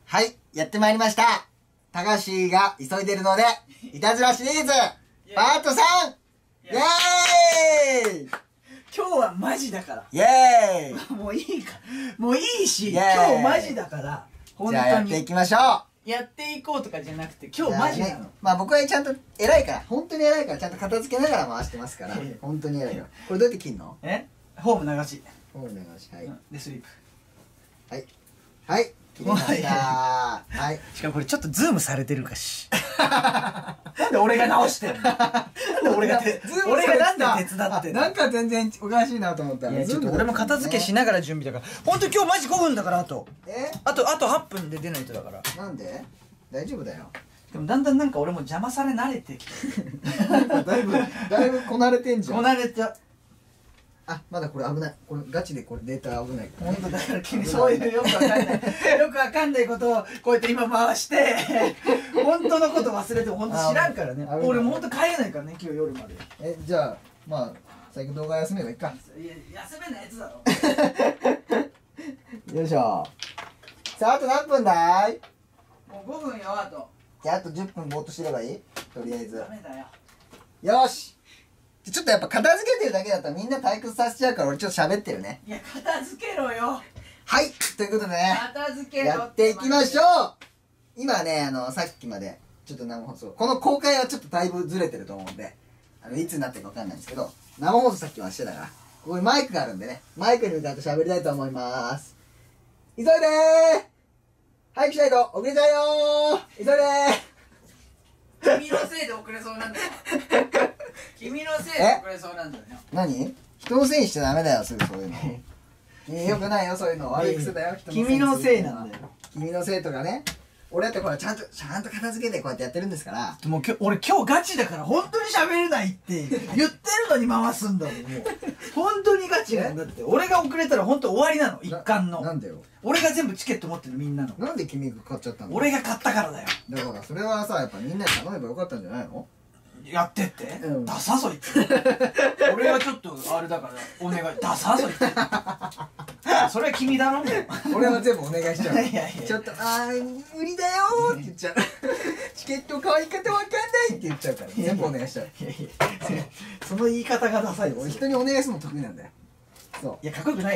はい、やってまいりました。高橋が急いでるので、いたずらシリーズ、パート 3! イエーイ。 今日はマジだから。 イエーイ。 もういいか。もういいし、今日マジだから。 じゃあやっていきましょう。 やっていこうとかじゃなくて、今日マジなの。 まあ僕はちゃんと偉いから、本当に偉いから、ちゃんと片付けながら回してますから、本当に偉いから。これどうやって切んの？ ホーム流し。 ホーム流し、はい。 で、スリープ。 はい。はい。切りました。はい。 しかもこれちょっとズームされてるかし。なんで俺が直してんの？なんで俺がなんで手伝ってんの？ なんか全然おかしいなと思ったら。 ちょっと俺も片付けしながら準備だから。ほんと今日マジ5分だからあと。あと8分で出ないとだから。 なんで？大丈夫だよ。 でもだんだんなんか俺も邪魔され慣れてきて。 だいぶこなれてんじゃん。 こなれちゃう。 あ、まだこれ危ない。これガチでこれデータ危ないから。 本当だから君そういうよくわかんないことをこうやって今回して本当のこと忘れても本当知らんからね。俺も本当帰れないからね今日夜まで。 じゃあまあ最近動画休めばいいか。 いや休めないやつだろ。 よいしょ。さああと何分だい？ もう5分よあと。 じゃああと10分ぼーっとしてればいい？とりあえず。 ダメだよ。 よし。ちょっとやっぱ片付けてるだけだったらみんな退屈させちゃうから俺ちょっと喋ってるね。 いや片付けろよ。 はい、ということでね、 片付けろやっていきましょう。今ね、さっきまでちょっと生放送、この公開はちょっとだいぶずれてると思うんで、いつになってるかわかんないんですけど、生放送さっきはしてたから、ここにマイクがあるんでね、マイクに向かって喋りたいと思います。急いでー、早くしないと遅れちゃうよー、急いでー。君のせいで遅れそうなんだよ。君のせいで遅れそうなんだよ。 何？人のせいにしちゃダメだよ、すぐそういうの。よくないよ、そういうの。悪い癖だよ、 君のせいなんだよ。 君のせいとかね。俺だってこれちゃんと片付けてこうやってやってるんですから。 もう俺今日ガチだから本当に喋れないって言ってるのに回すんだもん。もう本当にガチなんだって。俺が遅れたら本当終わりなの、一貫の。なんでよ。俺が全部チケット持ってるのみんなの。 なんで君が買っちゃったの？俺が買ったからだよ。 だからそれはさ、やっぱみんなに頼めばよかったんじゃないの？ やってって、ダサそいつ。俺はちょっとあれだからお願い、ダサそいつ。それは君だろ。 俺は全部お願いしちゃう。 いやちょっと無理だよーって言っちゃう。チケット買い方わかんないって言っちゃうから全部お願いしちゃう。 その言い方がダサい。 俺人にお願いするの得意なんだよ。そう。 いやかっこよくない。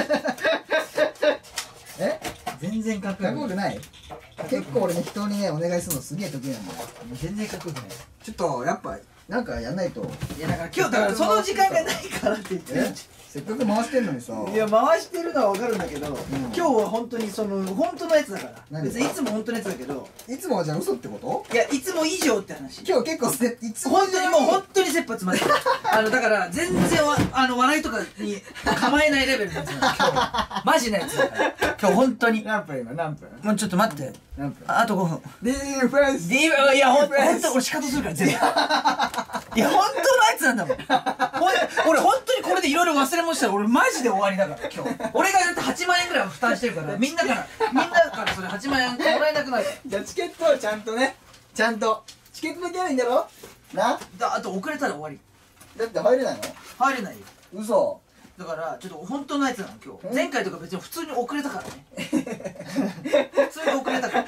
全然かっこよくない。 結構俺ね、人にねお願いするのすげえ得意なんだよ。 全然かっこよくない。 ちょっとやっぱなんかやんないと。 いやだから今日だからその時間がないからって言ってる。 せっかく回してんのにさ。 いや回してるのはわかるんだけど、今日は本当にその本当のやつだから。別にいつも本当のやつだけど。 いつもはじゃあ嘘ってこと？ いやいつも以上って話。 今日結構いつも本当にもう本当に切羽詰まってる。だから全然笑いとかに構えないレベルのやつだ今日。マジなやつだから。今日本当に。 何分今何分？ もうちょっと待って。 何分？ あと5分。 ディフェンス。 いや本当俺仕方するから全部。いや本当のやつなんだもん。俺本当にこれでいろいろ忘れもしたら俺マジで終わりだから今日。俺がだって8万円ぐらい負担してるからみんなからそれ8万円もらえなくなる。 じゃあチケットをちゃんとね、ちゃんとチケットだけやるんだろな。 あと遅れたら終わり。 だって入れないの？ 入れないよ。 嘘。だからちょっと本当のやつなの今日。前回とか別に普通に遅れたからね。普通に遅れたから。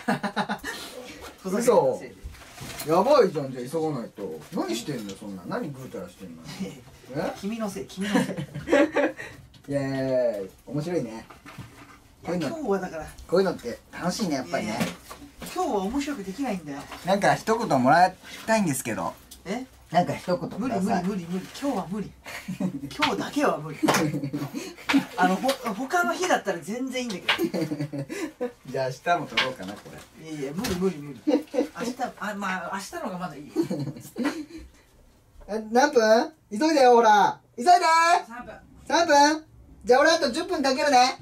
嘘。やばいじゃん。じゃあ急がないと。何してんのそんな。何ぐうたらしてんの？ 君のせい君のせい。 イエーイ。面白いね。 今日はだからこういうのって楽しいねやっぱりね。 今日は面白くできないんだよ。 なんか一言もらいたいんですけど。なんか一言無理今日は無理。今日だけは無理。他の日だったら全然いいんだけど。 じゃあ明日も撮ろうかなこれ。 いや無理。明日まあ明日の方がまだいいよ。 何分？急いでよほら。急いでー。3分。3分？じゃあ俺あと10分かけるね。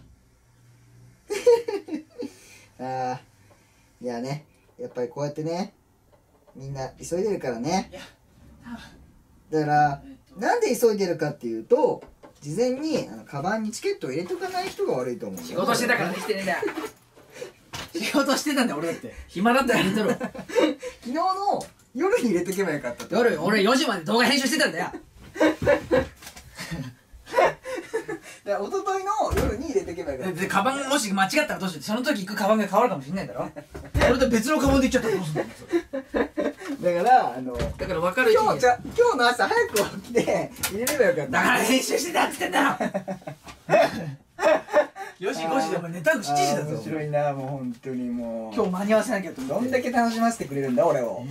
いやね、やっぱりこうやってね、みんな急いでるからね。だからなんで急いでるかっていうと、事前にカバンにチケットを入れとかない人が悪いと思うんだよ。 仕事してたからできてねえんだよ。仕事してたんだよ俺だって。暇だったら入れとる。 昨日の夜に入れとけばよかった。 夜俺4時まで動画編集してたんだよ。 一昨日の夜に入れとけばばよかった。 でカバンもし間違ったらどうして、その時行くカバンが変わるかもしれないだろ。俺と別のカバンで行っちゃったらどうすんの。 だからだから分かる。 今日の朝早く起きて入れればよかった。 だから編集してたって言ってんだよ。4時5時でも寝たの7時だぞ。 面白いな、もう本当にもう今日間に合わせなきゃと思って。 どんだけ楽しませてくれるんだ俺を。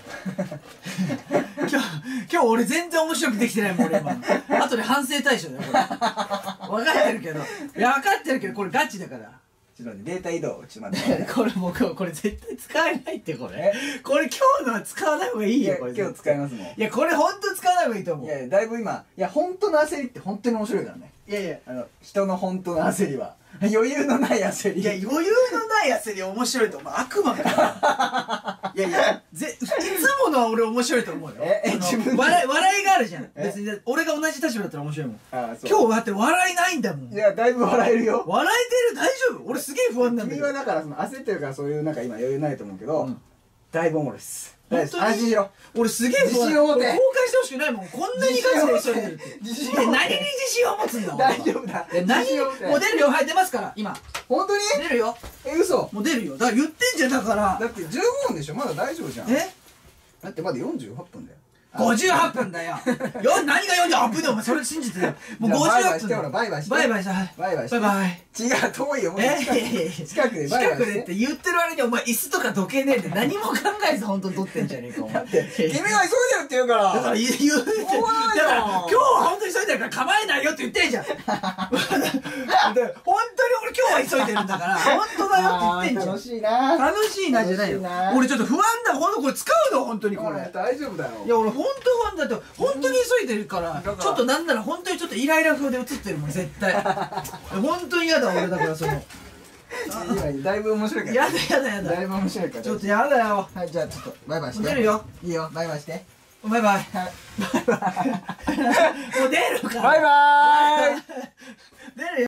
今日俺全然面白くできてないもん俺今。後で反省対象だよこれ。分かってるけど、いや分かってるけどこれガチだから。 ちょっと待って、データ移動ちょっと待って。 これもうこれ絶対使えないってこれ。これ今日のは使わない方がいいよこれ。 今日使いますもん。 いやこれ本当使わない方がいいと思う。 いやだいぶ今、いや本当の焦りって本当に面白いからね。 いやいや人の本当の焦りは余裕のない焦り。 いや余裕のない焦り面白いと思う。悪魔か。いやいやいつものは俺面白いと思うよ。 自分笑いがあるじゃん。別に俺が同じ立場だったら面白いもん。今日だって笑いないんだもん。 いやだいぶ笑えるよ。 笑えてる大丈夫？俺すげえ不安なんだけど。 君はだからその焦ってるからそういうなんか今余裕ないと思うけど、だいぶおもろいっす。 本当に安心しろ。 俺すげえ不安。 自信を持て。 公開してほしくないもん。こんなにガチで急いでるって。 自信を持て。 何に自信を持つんだ。 大丈夫だ。 何もう出るよ。はい出ますから今。 本当に？ 出るよ。 嘘。 もう出るよ。だから言ってんじゃんだから。 だって15分でしょ、まだ大丈夫じゃん。だってまだ48分だよ。 58分だよ。何が48分だよ。お前それ信じてよ。もう58分だよ。 バイバイして。 バイバイして。 バイバイして。 バイバイ。 違う、遠いよ。もう近くでバイバイして。 近くでって言ってる割にお前椅子とかどけねえって何も考えず本当に撮ってんじゃねえかお前。 君が急いでるって言うから。 だから言うて。だから今日は本当に急いでるから構えないよって言ってんじゃん。本当に俺今日は急いでるんだから本当だよって言ってんじゃん。 楽しいな。 楽しいなじゃないよ。俺ちょっと不安だ。本当これ使うの本当にこれ。 大丈夫だよ。 いや俺本当不安だって本当に急いでるからちょっとなんなら本当にちょっとイライラ風で映ってるもん絶対。本当に嫌だ俺だからその。 だいぶ面白いから。 やだ。 だいぶ面白いから。 ちょっとやだよ。 はい、じゃあちょっとバイバイして。 出るよ。 いいよ、バイバイして。 バイバイ。もう出るから。 バイバイ。 出るよ。